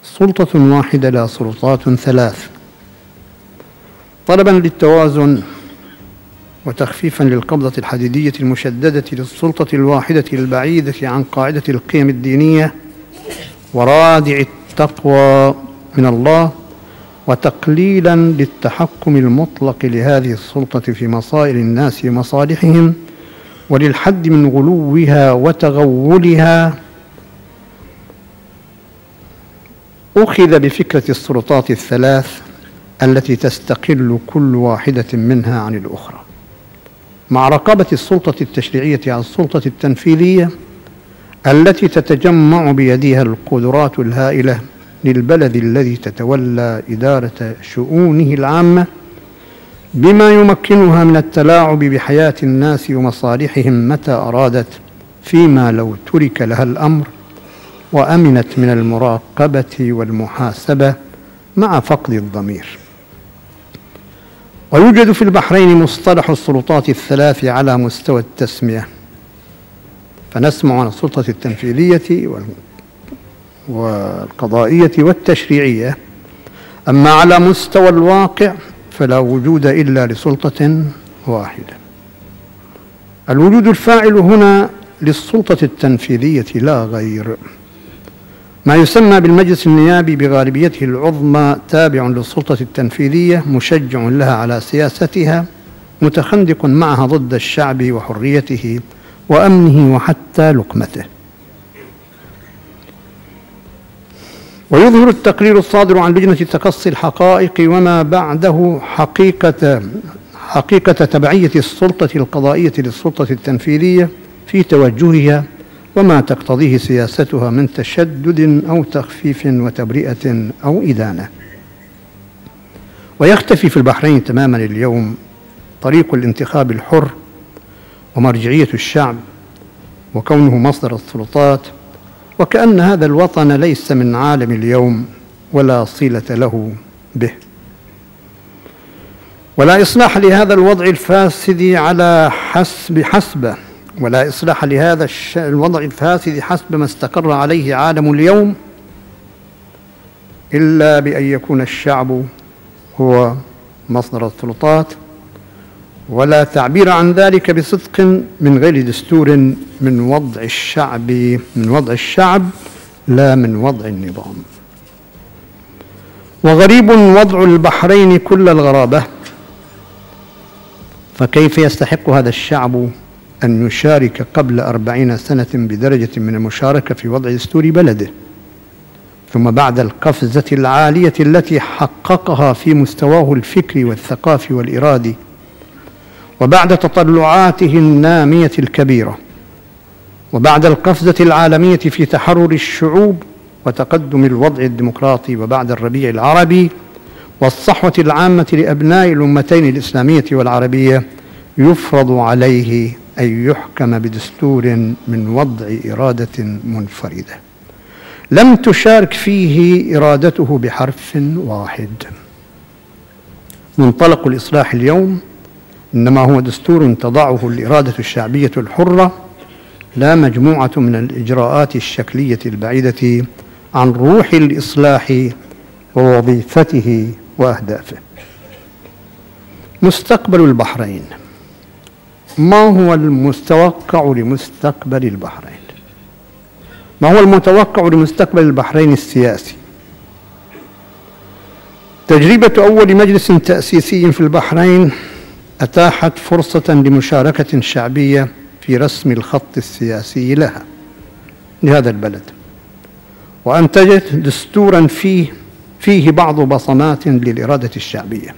سلطة واحدة لا سلطات ثلاث، طلبا للتوازن وتخفيفا للقبضة الحديدية المشددة للسلطة الواحدة البعيدة عن قاعدة القيم الدينية ورادع التقوى من الله، وتقليلا للتحكم المطلق لهذه السلطة في مصائر الناس ومصالحهم، وللحد من غلوها وتغولها. أخذ بفكرة السلطات الثلاث التي تستقل كل واحدة منها عن الأخرى، مع رقابة السلطة التشريعية على السلطة التنفيذية التي تتجمع بيدها القدرات الهائلة للبلد الذي تتولى إدارة شؤونه العامة، بما يمكنها من التلاعب بحياة الناس ومصالحهم متى أرادت، فيما لو ترك لها الأمر وأمنت من المراقبة والمحاسبة مع فقد الضمير. ويوجد في البحرين مصطلح السلطات الثلاث على مستوى التسمية، فنسمع عن السلطة التنفيذية والقضائية والتشريعية، أما على مستوى الواقع فلا وجود إلا لسلطة واحدة. الوجود الفاعل هنا للسلطة التنفيذية لا غير، ما يسمى بالمجلس النيابي بغالبيته العظمى تابع للسلطة التنفيذية، مشجع لها على سياستها، متخندق معها ضد الشعب وحريته وأمنه وحتى لقمته. ويظهر التقرير الصادر عن لجنة تقصي الحقائق وما بعده حقيقة تبعية السلطة القضائية للسلطة التنفيذية في توجهها وما تقتضيه سياستها من تشدد أو تخفيف وتبرئة أو إدانة. ويختفي في البحرين تماما اليوم طريق الانتخاب الحر ومرجعية الشعب وكونه مصدر السلطات، وكأن هذا الوطن ليس من عالم اليوم ولا صلة له به. ولا إصلاح لهذا الوضع الفاسد على حسبه ولا إصلاح لهذا الوضع الفاسد حسب ما استقر عليه عالم اليوم إلا بأن يكون الشعب هو مصدر السلطات، ولا تعبير عن ذلك بصدق من غير دستور من وضع الشعب لا من وضع النظام. وغريب وضع البحرين كل الغرابة، فكيف يستحق هذا الشعب أن يشارك قبل 40 سنة بدرجة من المشاركة في وضع دستور بلده، ثم بعد القفزة العالية التي حققها في مستواه الفكري والثقافي والإرادي، وبعد تطلعاته النامية الكبيرة، وبعد القفزة العالمية في تحرر الشعوب وتقدم الوضع الديمقراطي، وبعد الربيع العربي والصحوة العامة لأبناء الأمتين الإسلامية والعربية، يفرض عليه أن يحكم بدستور من وضع إرادة منفردة لم تشارك فيه إرادته بحرف واحد. منطلق الإصلاح اليوم إنما هو دستور تضعه الإرادة الشعبية الحرة، لا مجموعة من الإجراءات الشكلية البعيدة عن روح الإصلاح ووظيفته وأهدافه. مستقبل البحرين. ما هو المتوقع لمستقبل البحرين؟ ما هو المتوقع لمستقبل البحرين السياسي؟ تجربة أول مجلس تأسيسي في البحرين أتاحت فرصة لمشاركة شعبية في رسم الخط السياسي لهذا البلد، وأنتجت دستورا فيه بعض بصمات للإرادة الشعبية.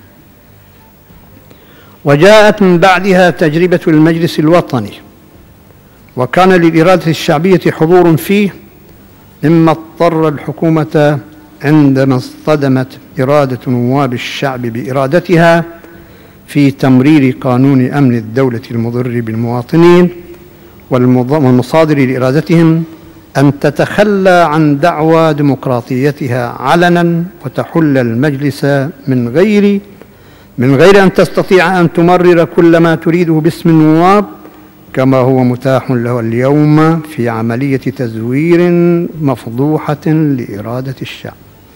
وجاءت من بعدها تجربة المجلس الوطني، وكان للإرادة الشعبية حضور فيه، مما اضطر الحكومة عندما اصطدمت إرادة نواب الشعب بإرادتها في تمرير قانون أمن الدولة المضر بالمواطنين والمصادر لإرادتهم أن تتخلى عن دعوى ديمقراطيتها علنا وتحل المجلس من غير أن تستطيع أن تمرر كل ما تريده باسم النواب، كما هو متاح له اليوم في عملية تزوير مفضوحة لإرادة الشعب.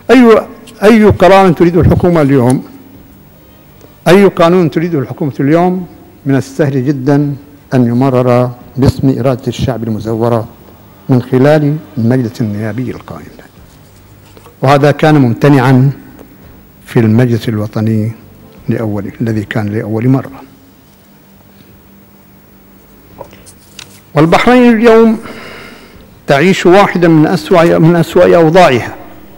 أي قرار تريده الحكومة اليوم؟ أي قانون تريده الحكومة اليوم؟ من السهل جدا أن يمرر باسم إرادة الشعب المزورة من خلال المجلس النيابي القائم، وهذا كان ممتنعا في المجلس الوطني الذي كان لأول مرة. والبحرين اليوم تعيش واحدة من أسوأ أوضاعها،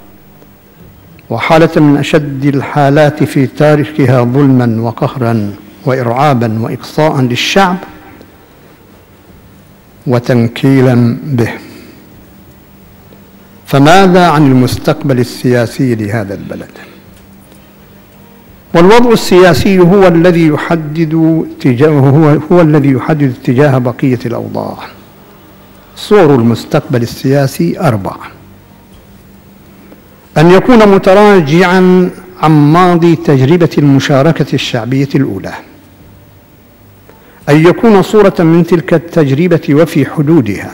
وحالة من أشد الحالات في تاريخها ظلما وقهرا وإرعابا وإقصاء للشعب وتنكيلا به. فماذا عن المستقبل السياسي لهذا البلد؟ والوضع السياسي هو الذي يحدد اتجاه بقية الأوضاع. صور المستقبل السياسي 4: أن يكون متراجعا عن ماضي تجربة المشاركة الشعبية الأولى، أن يكون صورة من تلك التجربة وفي حدودها،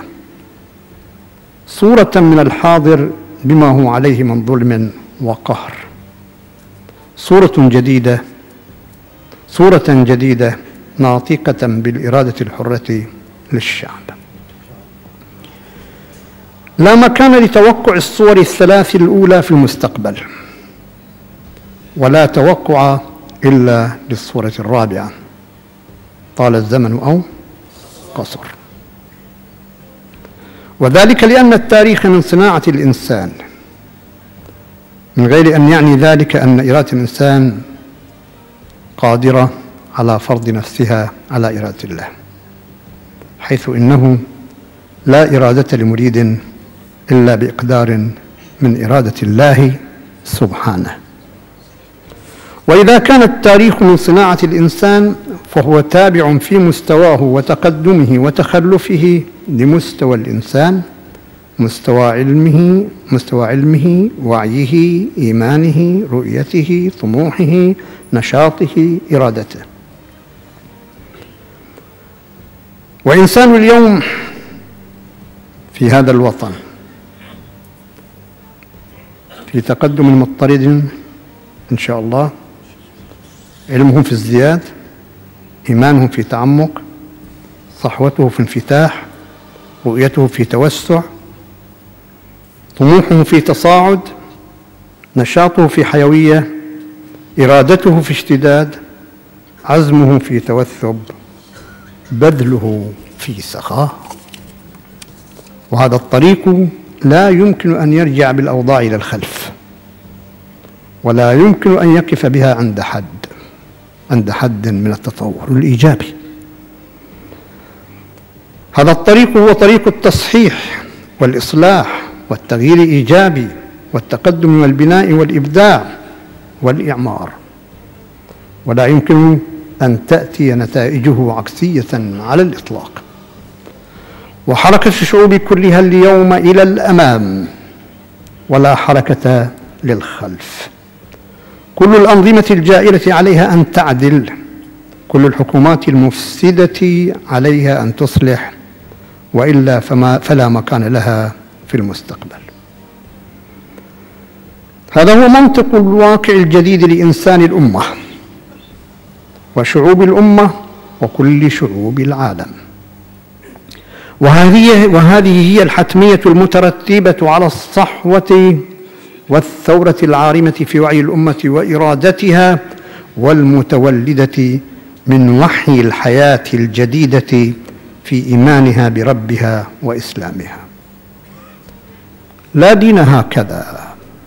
صورة من الحاضر بما هو عليه من ظلم وقهر، صورة جديدة ناطقة بالإرادة الحرة للشعب. لا مكان لتوقع الصور الثلاث الأولى في المستقبل، ولا توقع إلا للصورة الرابعة، طال الزمن أو قصر. وذلك لأن التاريخ من صناعة الإنسان، من غير أن يعني ذلك أن إرادة الإنسان قادرة على فرض نفسها على إرادة الله، حيث إنه لا إرادة لمريد إلا بإقدار من إرادة الله سبحانه. وإذا كان التاريخ من صناعة الإنسان فهو تابع في مستواه وتقدمه وتخلفه لمستوى الإنسان، مستوى علمه، وعيه، إيمانه، رؤيته، طموحه، نشاطه، إرادته. وإنسان اليوم في هذا الوطن في تقدم مضطرد إن شاء الله، علمهم في ازدياد، إيمانهم في تعمق، صحوته في انفتاح، رؤيته في توسع، طموحه في تصاعد، نشاطه في حيوية، إرادته في اشتداد، عزمه في توثب، بذله في سخاء. وهذا الطريق لا يمكن أن يرجع بالأوضاع إلى الخلف، ولا يمكن أن يقف بها عند حد من التطور الإيجابي. هذا الطريق هو طريق التصحيح والإصلاح والتغيير الإيجابي والتقدم والبناء والإبداع والإعمار، ولا يمكن أن تأتي نتائجه عكسية على الإطلاق. وحركة الشعوب كلها اليوم إلى الأمام ولا حركة للخلف. كل الأنظمة الجائرة عليها أن تعدل، كل الحكومات المفسدة عليها أن تصلح، وإلا فلا مكان لها في المستقبل. هذا هو منطق الواقع الجديد لإنسان الأمة وشعوب الأمة وكل شعوب العالم. وهذه هي الحتمية المترتبة على الصحوة والثورة العارمة في وعي الأمة وإرادتها، والمتولدة من وحي الحياة الجديدة في إيمانها بربها وإسلامها. لا دين هكذا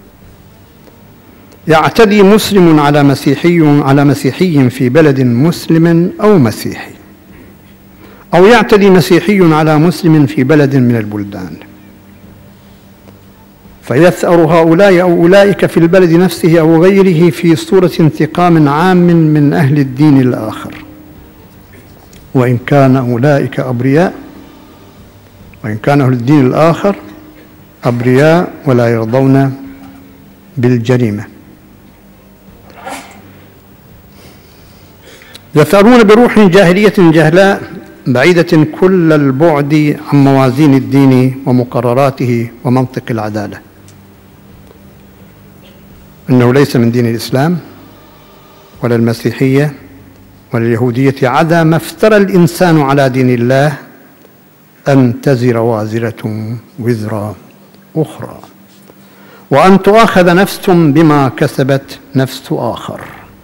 يعتدي مسلم على مسيحي في بلد مسلم أو مسيحي، أو يعتدي مسيحي على مسلم في بلد من البلدان، فيثأر هؤلاء أو أولئك في البلد نفسه أو غيره في صورة انتقام عام من أهل الدين الآخر، وإن كان أولئك أبرياء، وإن كان أهل الدين الآخر أبرياء ولا يرضون بالجريمة. يثأرون بروح جاهلية جهلاء بعيدة كل البعد عن موازين الدين ومقرراته ومنطق العدالة. أنه ليس من دين الإسلام ولا المسيحية ولا اليهودية عدا ما افترى الإنسان على دين الله أن تزر وازرة وزر أخرى، وأن تؤاخذ نفس بما كسبت نفس آخر.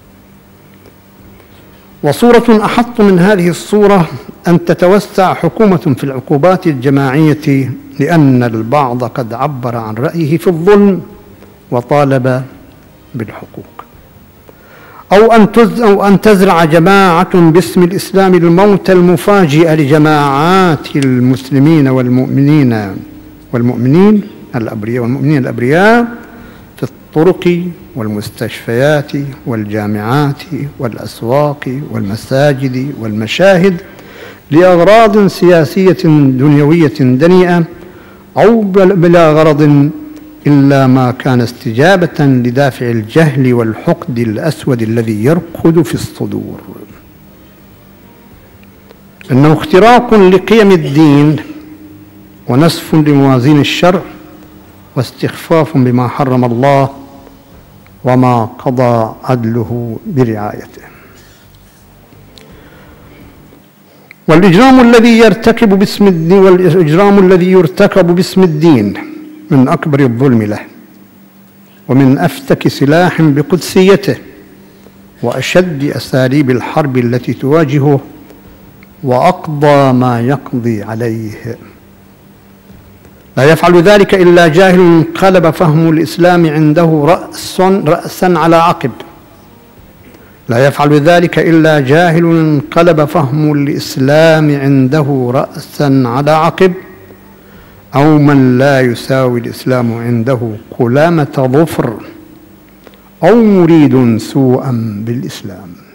وصورة أحط من هذه الصورة أن تتوسع حكومة في العقوبات الجماعية لأن البعض قد عبر عن رأيه في الظلم وطالب بالحقوق، أو أن تزرع جماعة باسم الإسلام الموت المفاجئ لجماعات المسلمين والمؤمنين الأبرياء في الطرق والمستشفيات والجامعات والأسواق والمساجد والمشاهد لأغراض سياسية دنيوية دنيئة، أو بلا غرض إلا ما كان استجابة لدافع الجهل والحقد الأسود الذي يرقد في الصدور. إنه اختراق لقيم الدين ونسف لموازين الشرع واستخفاف بما حرم الله وما قضى عدله برعايته. والإجرام الذي يرتكب باسم الدين من أكبر الظلم له ومن أفتك سلاح بقدسيته وأشد أساليب الحرب التي تواجهه وأقضى ما يقضي عليه. لا يفعل ذلك إلا جاهل انقلب فهم الإسلام عنده رأسا على عقب. لا يفعل ذلك إلا جاهل انقلب فهم الإسلام عنده رأسا على عقب، أو من لا يساوي الإسلام عنده قلامة ظفر، أو مريد سوءا بالإسلام.